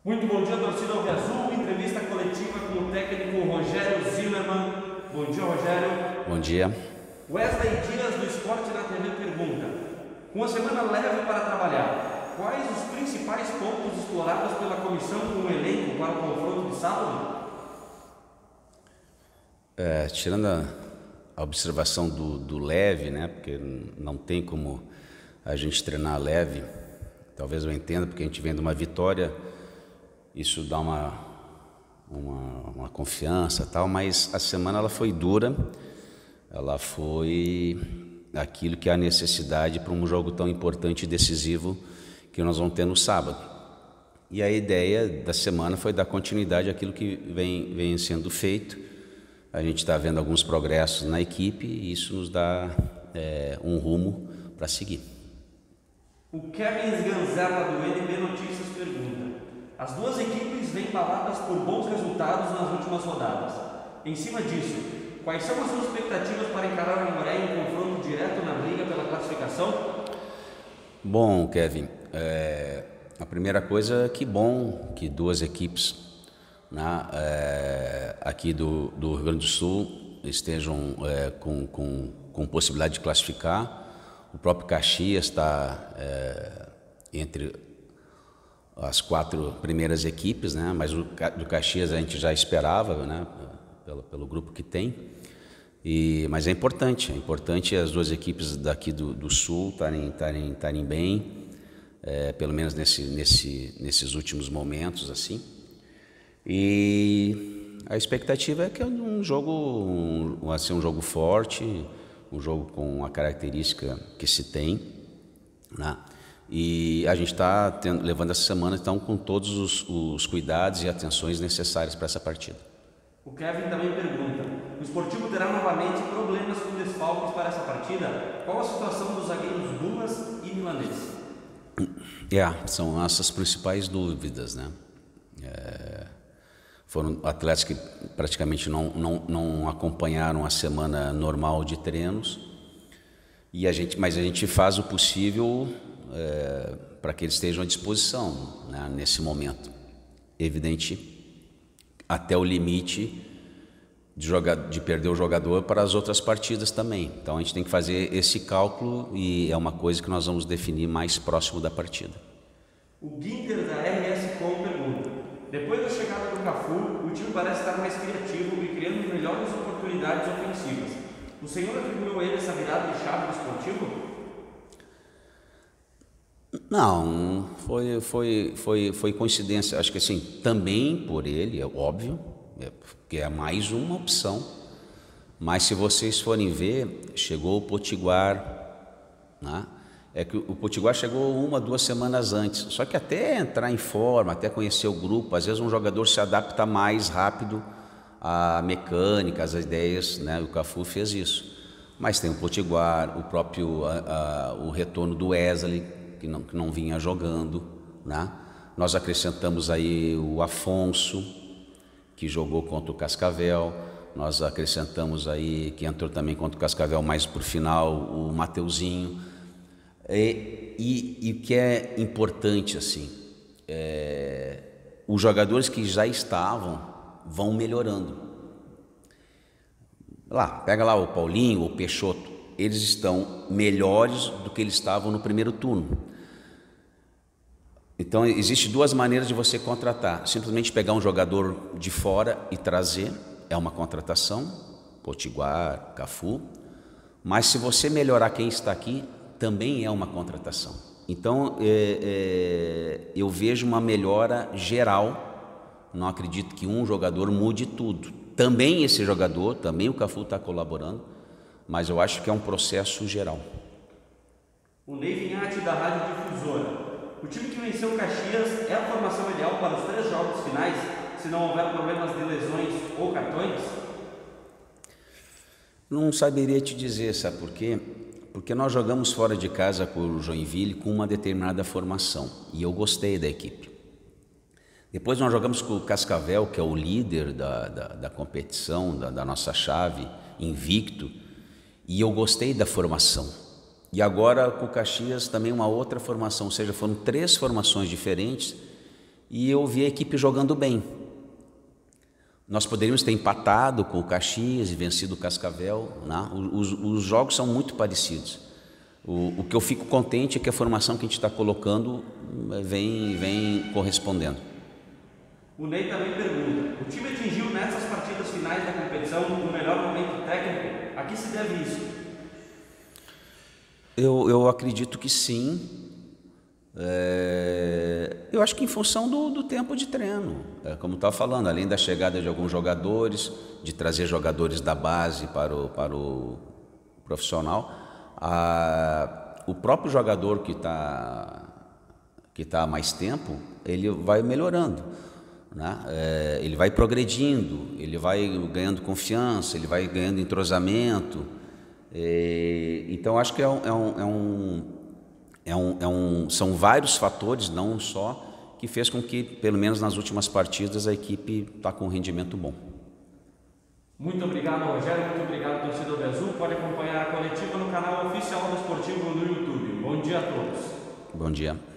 Muito bom dia, torcida Alviazul. Entrevista coletiva com o técnico Rogério Zimmermann. Bom dia, Rogério. Bom dia. Wesley Dias, do Esporte na TV, pergunta: com a semana leve para trabalhar, quais os principais pontos explorados pela comissão com o elenco para o confronto de sábado? Tirando a observação do leve, né? Porque não tem como a gente treinar leve. Talvez eu entenda, porque a gente vem de uma vitória, isso dá uma confiança, tal, mas a semana ela foi dura, ela foi aquilo que é a necessidade para um jogo tão importante e decisivo que nós vamos ter no sábado. E a ideia da semana foi dar continuidade àquilo que vem sendo feito. A gente está vendo alguns progressos na equipe e isso nos dá um rumo para seguir. O Kevin Sganzerla, do NB Notícias, pergunta: as duas equipes vêm embaladas por bons resultados nas últimas rodadas. Em cima disso, quais são as suas expectativas para encarar a Aimoré em um confronto direto na briga pela classificação? Bom, Kevin, a primeira coisa, que bom que duas equipes, né, aqui do Rio Grande do Sul estejam com possibilidade de classificar. O próprio Caxias está entre as 4 primeiras equipes, né? Mas do Caxias a gente já esperava, né? Pelo grupo que tem. Mas é importante as duas equipes daqui do Sul estarem bem, pelo menos nesses últimos momentos, assim. E a expectativa é que é um jogo forte, um jogo com a característica que se tem, né? E a gente está levando essa semana então com todos os cuidados e atenções necessárias para essa partida. O Kevin também pergunta: o Sportivo terá novamente problemas com desfalques para essa partida? Qual a situação dos zagueiros Dumas e Milanês? São essas principais dúvidas, né? Foram atletas que praticamente não acompanharam a semana normal de treinos, mas a gente faz o possível para que eles estejam à disposição, né, nesse momento. Evidente, até o limite de perder o jogador para as outras partidas também. Então a gente tem que fazer esse cálculo e é uma coisa que nós vamos definir mais próximo da partida. O Ginter, da RS Com, pergunta: depois da chegada do Cafu, o time parece estar mais criativo e criando melhores oportunidades ofensivas. O senhor atribuiu a ele essa virada de chave do Sportivo? Não, foi coincidência. Acho que assim, também por ele, é óbvio, porque é mais uma opção. Mas se vocês forem ver, chegou o Potiguar, né? É que o Potiguar chegou 1 ou 2 semanas antes. Só que até entrar em forma, até conhecer o grupo, às vezes um jogador se adapta mais rápido à mecânica, às ideias, né? O Cafu fez isso. Mas tem o Potiguar, o próprio o retorno do Wesley, que não vinha jogando, né? Nós acrescentamos aí o Afonso, que jogou contra o Cascavel. Nós acrescentamos aí, que entrou também contra o Cascavel mais por final, o Mateuzinho. E o que é importante, assim, os jogadores que já estavam vão melhorando. Pega lá o Paulinho, o Peixoto, eles estão melhores do que eles estavam no primeiro turno. Então, existem 2 maneiras de você contratar: simplesmente pegar um jogador de fora e trazer, é uma contratação, Potiguar, Cafu. Mas se você melhorar quem está aqui, também é uma contratação. Então, eu vejo uma melhora geral. Não acredito que um jogador mude tudo. Também esse jogador, também o Cafu está colaborando, mas eu acho que é um processo geral. O Ney Vinhati, da Rádio Difusora: o time que venceu o Caxias é a formação ideal para os 3 jogos finais, se não houver problemas de lesões ou cartões? Não saberia te dizer, sabe por quê? Porque nós jogamos fora de casa com o Joinville com uma determinada formação e eu gostei da equipe. Depois nós jogamos com o Cascavel, que é o líder da competição, da nossa chave, invicto, e eu gostei da formação. E agora com o Caxias também uma outra formação, ou seja, foram 3 formações diferentes e eu vi a equipe jogando bem. Nós poderíamos ter empatado com o Caxias e vencido o Cascavel, né? Os jogos são muito parecidos. O que eu fico contente é que a formação que a gente está colocando vem correspondendo. O Ney também pergunta: o time atingiu nessas partidas finais da competição o melhor momento técnico? A que se deve isso? Eu acredito que sim. Eu acho que em função do tempo de treino, como estava falando, além da chegada de alguns jogadores, de trazer jogadores da base para o profissional, o próprio jogador que está há mais tempo, ele vai melhorando, né? Ele vai progredindo, ele vai ganhando confiança, ele vai ganhando entrosamento. Então acho que são vários fatores, não um só, que fez com que, pelo menos nas últimas partidas, a equipe está com um rendimento bom. Muito obrigado, Rogério. Muito obrigado, torcedor do Azul. Pode acompanhar a coletiva no canal oficial do Esportivo no YouTube. Bom dia a todos. Bom dia.